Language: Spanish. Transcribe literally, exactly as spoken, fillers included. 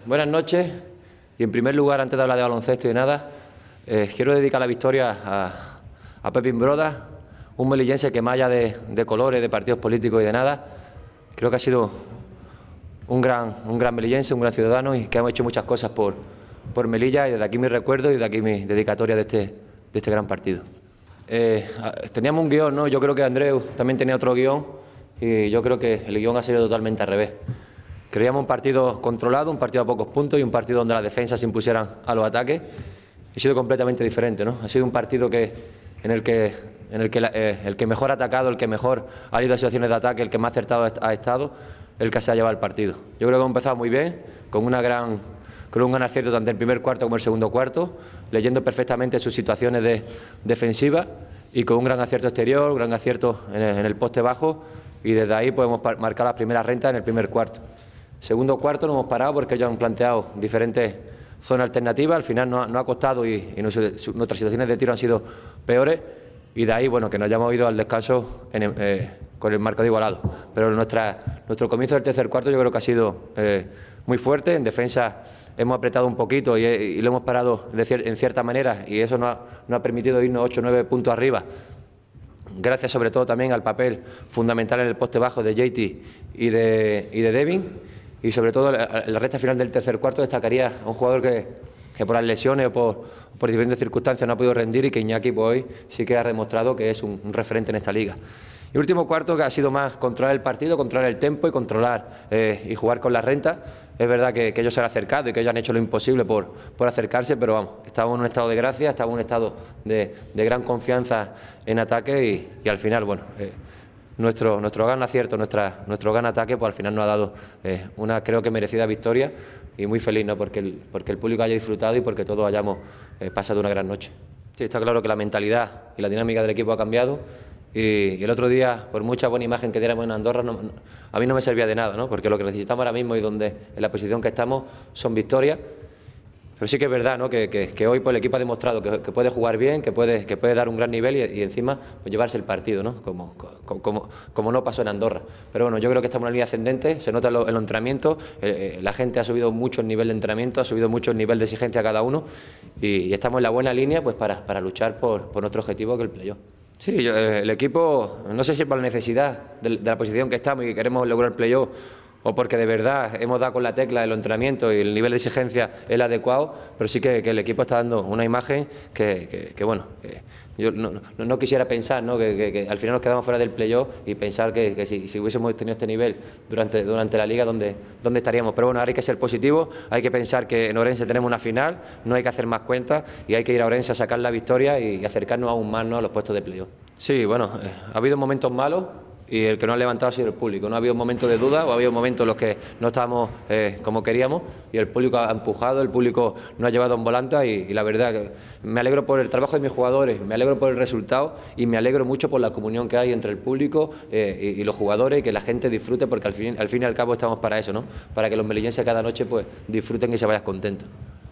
buenas noches. Y en primer lugar, antes de hablar de baloncesto y de nada, eh, quiero dedicar la victoria a, a Pepín Broda, un melillense que más allá de, de colores, de partidos políticos y de nada, creo que ha sido un gran, un gran melillense, un gran ciudadano y que hemos hecho muchas cosas por, por Melilla, y desde aquí mi recuerdo y desde aquí mi dedicatoria de este, de este gran partido. Eh, teníamos un guión, ¿no? Yo creo que Andreu también tenía otro guión y yo creo que el guión ha sido totalmente al revés. Creíamos un partido controlado, un partido a pocos puntos y un partido donde las defensas se impusieran a los ataques. Ha sido completamente diferente, ¿no? Ha sido un partido que, en el que, en el, que la, eh, el que mejor ha atacado, el que mejor ha ido a situaciones de ataque, el que más acertado ha estado, el que se ha llevado el partido. Yo creo que hemos empezado muy bien, con, una gran, con un gran acierto tanto en el primer cuarto como en el segundo cuarto, leyendo perfectamente sus situaciones de, defensivas y con un gran acierto exterior, un gran acierto en el, en el poste bajo, y desde ahí podemos marcar las primeras rentas en el primer cuarto. Segundo cuarto no hemos parado porque ellos han planteado diferentes zonas alternativas, al final no, no ha costado y, y nuestras situaciones de tiro han sido peores, y de ahí bueno que nos hayamos ido al descanso en, eh, con el marco de igualado. Pero nuestra, nuestro comienzo del tercer cuarto yo creo que ha sido eh, muy fuerte. En defensa hemos apretado un poquito y, y lo hemos parado de cier, en cierta manera, y eso nos ha, nos ha permitido irnos ocho o nueve puntos arriba, gracias sobre todo también al papel fundamental en el poste bajo de J T y de, y de Devin. Y sobre todo en la recta final del tercer cuarto destacaría a un jugador que, que por las lesiones o por, por diferentes circunstancias no ha podido rendir, y que Iñaki pues, hoy sí que ha demostrado que es un, un referente en esta liga. Y último cuarto que ha sido más controlar el partido, controlar el tempo y controlar eh, y jugar con la renta. Es verdad que, que ellos se han acercado y que ellos han hecho lo imposible por, por acercarse, pero vamos, estamos en un estado de gracia, estamos en un estado de, de gran confianza en ataque y, y al final, bueno... Eh, Nuestro, nuestro gran acierto, nuestra, nuestro gran ataque, pues al final nos ha dado eh, una, creo que merecida victoria, y muy feliz, ¿no? porque, el, porque el público haya disfrutado y porque todos hayamos eh, pasado una gran noche. Sí, está claro que la mentalidad y la dinámica del equipo ha cambiado, y, y el otro día, por mucha buena imagen que diéramos en Andorra, no, no, a mí no me servía de nada, ¿no? porque lo que necesitamos ahora mismo y donde en la posición que estamos son victorias. Pero sí que es verdad, ¿no? que, que, que hoy pues, el equipo ha demostrado que, que puede jugar bien, que puede, que puede dar un gran nivel y, y encima pues, llevarse el partido, ¿no? Como, como, como, como no pasó en Andorra. Pero bueno, yo creo que estamos en una línea ascendente, se nota en los entrenamientos, eh, la gente ha subido mucho el nivel de entrenamiento, ha subido mucho el nivel de exigencia a cada uno, y, y estamos en la buena línea pues, para, para luchar por, por nuestro objetivo, que es el playoff. Sí, yo, eh, el equipo, no sé si por la necesidad de, de la posición que estamos y que queremos lograr el playoff, o porque de verdad hemos dado con la tecla del entrenamiento y el nivel de exigencia es el adecuado, pero sí que, que el equipo está dando una imagen que, que, que bueno, que yo no, no, no quisiera pensar, ¿no? que, que, que al final nos quedamos fuera del playoff y pensar que, que si, si hubiésemos tenido este nivel durante, durante la liga, ¿dónde, ¿dónde estaríamos? Pero bueno, ahora hay que ser positivo, hay que pensar que en Orense tenemos una final, no hay que hacer más cuentas y hay que ir a Orense a sacar la victoria y acercarnos aún más, ¿no? a los puestos de playoff. Sí, bueno, eh, ha habido momentos malos, y el que no ha levantado ha sido el público. No ha habido momentos de duda o ha habido momentos en los que no estábamos eh, como queríamos, y el público ha empujado, el público nos ha llevado en volanta, y, y la verdad que me alegro por el trabajo de mis jugadores, me alegro por el resultado y me alegro mucho por la comunión que hay entre el público eh, y, y los jugadores, y que la gente disfrute, porque al fin, al fin y al cabo estamos para eso, ¿no? Para que los melillenses cada noche pues disfruten y se vayan contentos.